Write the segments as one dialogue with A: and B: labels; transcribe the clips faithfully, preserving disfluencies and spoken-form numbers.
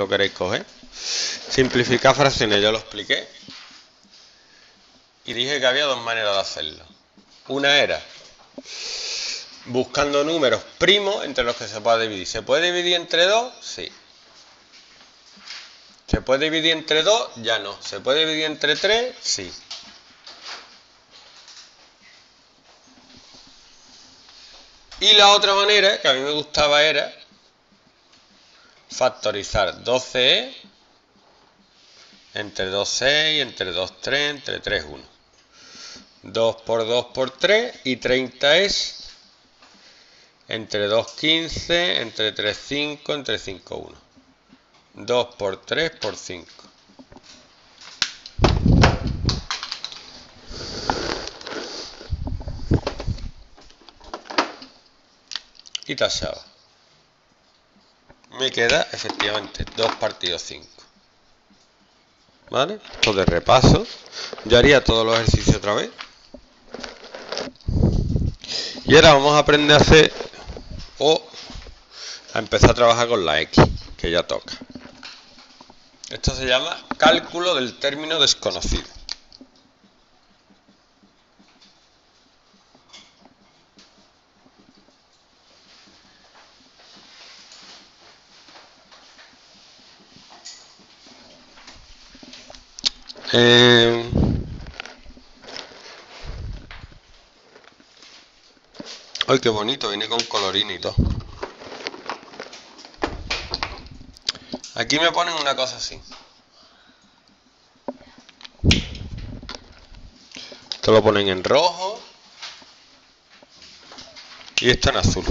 A: lo queréis coger. Simplificar fracciones, ya lo expliqué. Y dije que había dos maneras de hacerlo. Una era buscando números primos entre los que se pueda dividir. ¿Se puede dividir entre dos? Sí. ¿Se puede dividir entre dos? Ya no. ¿Se puede dividir entre tres? Sí. Y la otra manera que a mí me gustaba era factorizar doce e entre dos, seis, entre dos, tres, entre tres, uno. dos por dos por tres y treinta es entre dos, quince, entre tres, cinco, entre cinco, uno. dos por tres por cinco. Y tachaba. Me queda efectivamente dos partido cinco. ¿Vale? Esto de repaso. Yo haría todos los ejercicios otra vez. Y ahora vamos a aprender a hacer o a empezar a trabajar con la X, que ya toca. Esto se llama cálculo del término desconocido. Eh, ¡Ay, qué bonito! Viene con colorín y todo. Aquí me ponen una cosa así. Esto lo ponen en rojo y esto en azul.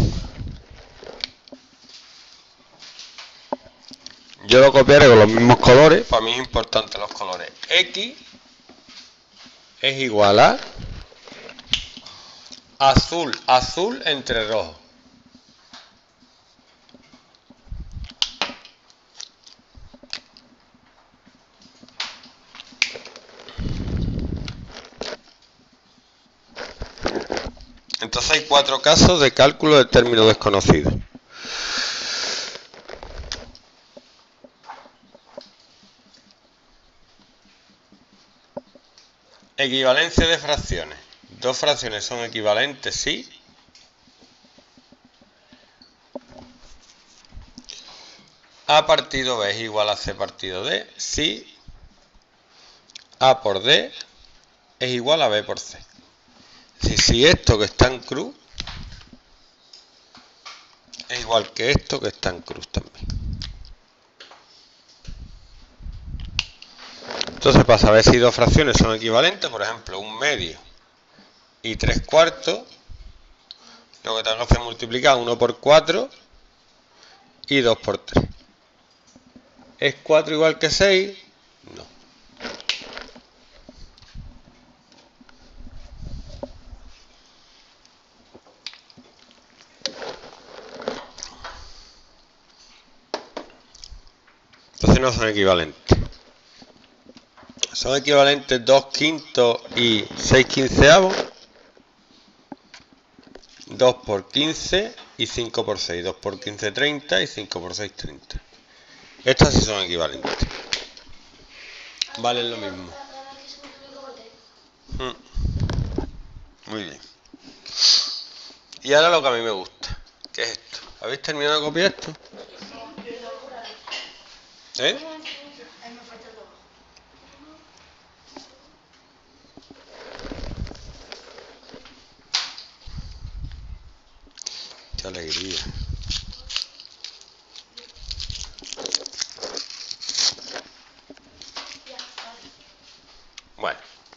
A: Yo lo copiaré con los mismos colores. Para mí es importante los colores. X es igual a azul, azul entre rojo. Entonces hay cuatro casos de cálculo de término desconocido. Equivalencia de fracciones. Dos fracciones son equivalentes si A partido B es igual a C partido D, si A por D es igual a B por C. Si, si esto que está en cruz es igual que esto que está en cruz también. Entonces, para saber si dos fracciones son equivalentes, por ejemplo, un medio y tres cuartos, lo que tengo que hacer es multiplicar uno por cuatro y dos por tres. ¿Es cuatro igual que seis? No. Entonces no son equivalentes. Son equivalentes dos quintos y seis quinceavos, dos por quince y cinco por seis, dos por quince, treinta y cinco por seis, treinta. Estas sí son equivalentes. Valen lo mismo. Muy bien. Y ahora lo que a mí me gusta, ¿qué es esto? ¿Habéis terminado de copiar esto? ¿Eh? ¡Qué alegría! Bueno.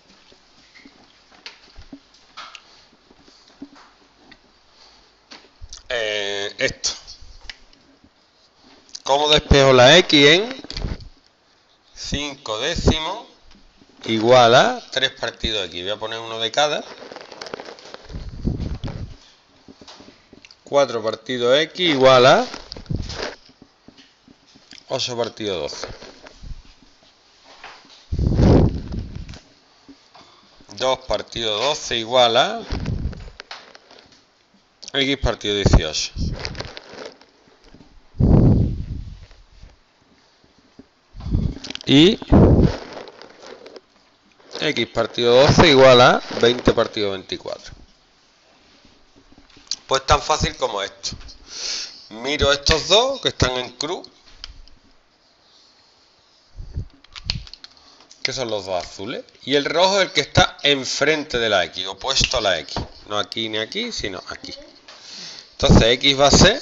A: Eh, esto. ¿Cómo despejo la X en cinco décimos igual a tres partido de X? Voy a poner uno de cada. cuatro partido X igual a ocho partido doce. dos partido doce igual a X partido dieciocho. y x partido doce igual a veinte partido veinticuatro. Pues tan fácil como esto. Miro estos dos que están en cruz, que son los dos azules, y el rojo es el que está enfrente de la x, opuesto a la x, no aquí ni aquí, sino aquí. Entonces x va a ser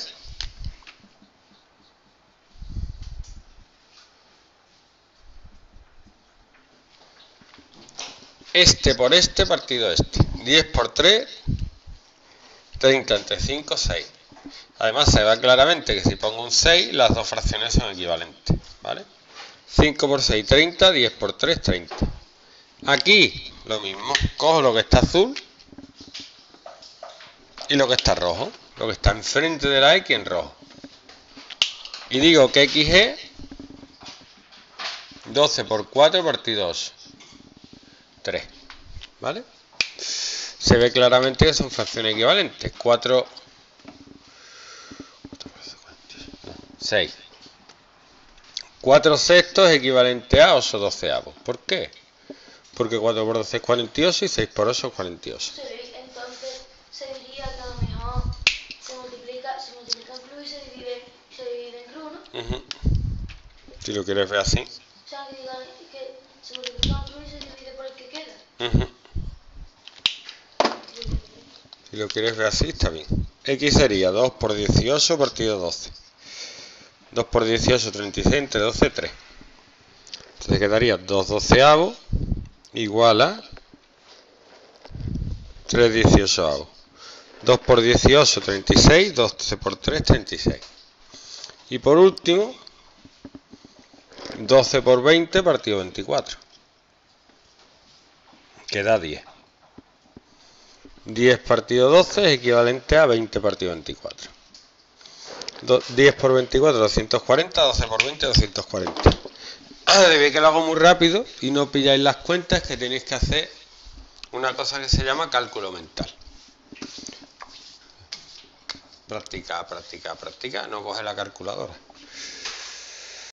A: este por este partido este. diez por tres, treinta entre cinco, seis. Además se ve claramente que si pongo un seis, las dos fracciones son equivalentes, ¿vale? cinco por seis, treinta, diez por tres, treinta. Aquí lo mismo, cojo lo que está azul y lo que está rojo, lo que está enfrente de la x en rojo. Y digo que x es doce por cuatro partido ocho, tres, ¿vale? Se ve claramente que son fracciones equivalentes. cuatro, seis. cuatro sextos es equivalente a ocho doceavos. ¿Por qué? Porque cuatro por doce es cuarenta y ocho y seis por ocho es cuarenta y ocho.
B: Entonces se diría que a lo mejor se multiplica, se multiplica en cruz y se divide, se divide en cruz, ¿no?
A: Uh-huh. Si lo quieres ver así.
B: O sea, que digan que se multiplica en cruz y se divide por el que queda.
A: Uh-huh. Si lo quieres ver así, está bien. X sería dos por dieciocho partido doce. dos por dieciocho, treinta y seis, entre doce, tres. Entonces quedaría dos doceavos igual a tres dieciochoavos. dos por dieciocho, treinta y seis, doce por tres, treinta y seis. Y por último, doce por veinte partido veinticuatro. Queda diez. diez partido doce es equivalente a veinte partido veinticuatro. diez por veinticuatro, doscientos cuarenta, doce por veinte, doscientos cuarenta. Ahora debéis que lo hago muy rápido y no pilláis las cuentas, que tenéis que hacer una cosa que se llama cálculo mental. Practica, practica, practica, no coge la calculadora.